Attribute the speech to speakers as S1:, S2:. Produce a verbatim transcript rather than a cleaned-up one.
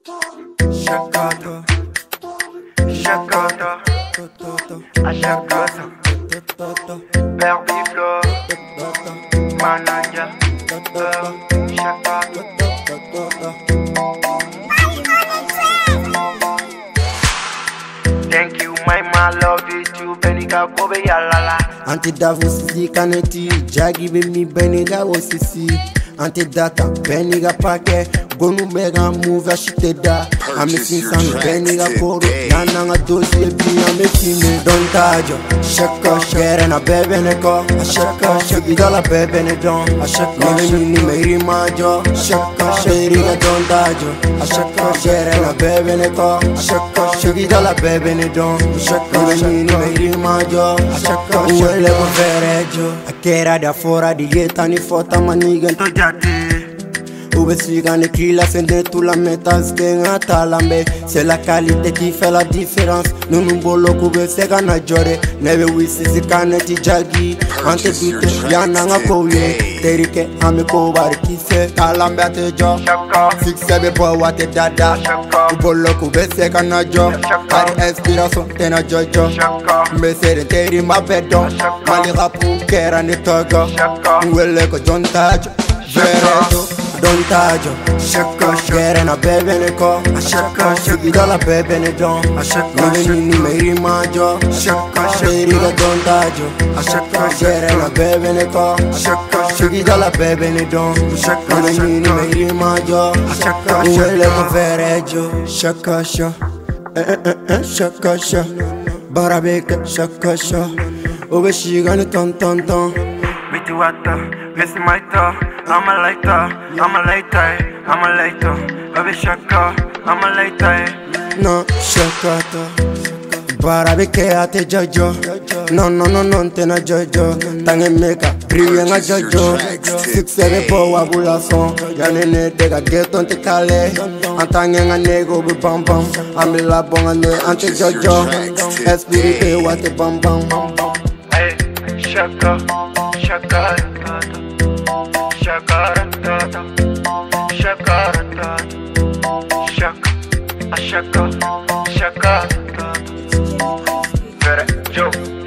S1: Shakata, Shakata, a Shakata, Herbivore, Manaya, Shakata. Thank you, my man, love you too, Benika Kobe Yalala.
S2: Anti-Davos Kaneti, Jaggy me Beniga was sisi. Anti-data, Beniga Pake, Gonu Mega move a shit da. I'm missing some Beniga Koro, Nana Dosi, I'm making me. Don't touch you, Shaka, share and a baby neko, a Shaka, Shakidala baby and a don, a Shaka, Mini Mary Majo, Shaka, Sheriga, don't touch you, a Shaka, share and a baby neko, a Shaka, Shakidala baby and a don, a Shaka, Mini Mary Majo, a Shaka, Sheriga, Verejo, a Kera da Fora, the Yetani Fota Manigan to Jati. Ube sigan écrit la scène de tout la métas Kenga talambe. C'est la qualité qui fait la différence. Nous nous bolo kube sega na jore. Neve wisi zikaneti jagi. Ante bite yananga kouye. Terike ame kobari kise. Talambe ate jo Six sebe boy wate dada. Ubolo kube sega na jo. Kari inspiration tena jojo. Mbese teri mabedo. Mali rapu kera ne togo. Mwele ko John Tajo Verejo Don't touch you, Shaka, share and a baby and a call, a Shaka, Shakidala baby and a don, a Shaka, Mini Mary Majo, Shaka, Sheriga, don't touch you, a Shaka, share and a baby and a call, a Shaka, Shakidala baby and a don, a Shaka, Mini Mary Majo, a Shaka, Shaka, Verejo, Shaka, Shaka, Shaka, Barabeka, Shaka, Shaka, Over she gonna ton ton ton.
S1: Mitiwata, blessing my tar. I'm a lighter, I'm a lighter, I'm a lighter. Baby Shaka, I'm a lighter.
S2: No, Shakata. Barabeke ate jojo. No, no, no, no, tena jojo. Tange meka, priyenga jojo. Six seven po wabula son. Yanene dega geton te kale. Antange nga nego bi bam bam. Amila bonga ne ante jojo. Espirite wate bam bam.
S1: Hey, Shaka, Shaka. Shaka, Shaka, Shaka, Shaka, Shaka, Shaka, Joe.